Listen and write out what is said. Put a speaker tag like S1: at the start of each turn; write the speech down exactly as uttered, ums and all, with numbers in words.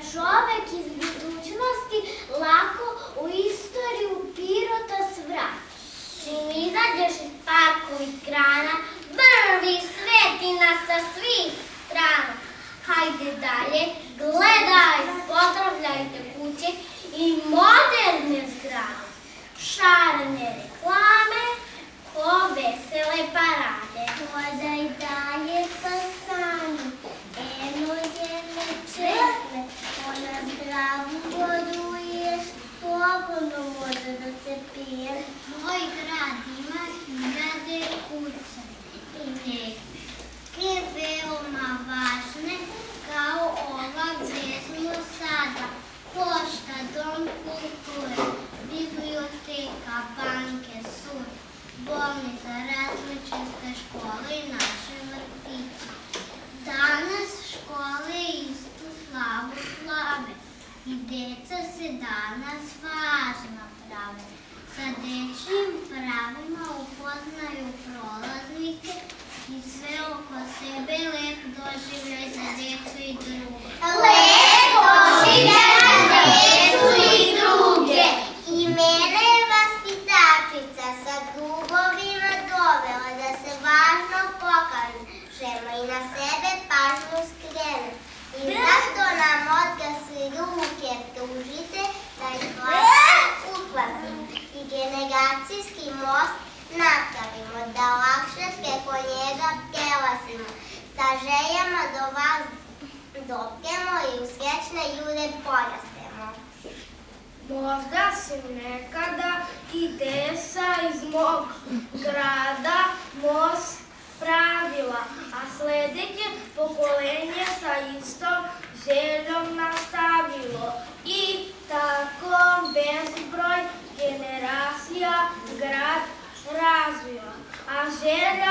S1: čovek iz budućnosti lako u istoriju Pirota svrati. Čim izađeš iz parkovih grana, vrvi sveti nas sa svih strana. Hajde dalje, gledaj, pozdravljajte kuće i moderne zgrade. Šarene reklame, ko vesele parade. Hodaj dalje pa stani, eno jedne česne, ona zdravu vodu ješ, slobodno može da se pije. Moj grad ima hiljade kuća i neke veoma važne, kao ova gde smo sada. Pošta, dom kulture, biblioteka, banke, sud, bolnica, različite škole i naše vrtiće. Danas škole istu slavu slave i deca se danas važna prave. Sa dečjim pravima upoznaju prolaznike i sve oko sebe lep doživljaj za decu i druge. Lep doživljaj za decu i druge. I mene je vaspitačica sa klubovima dovela da se važno pokažemo i na sebe pažnju skrene. I zato nam odgasli ruke tužite da ih važno uhvatimo i generacijski most napravimo, da lakše preko njega prelazimo, sa željama do vas dopremo i u srećne ljude porastemo.
S2: Možda se nekada i desa iz mog grada most pravila, a sledeće pokolenje sa istom željom nastavilo. I tako bezbroj generacija grad razvio, a želja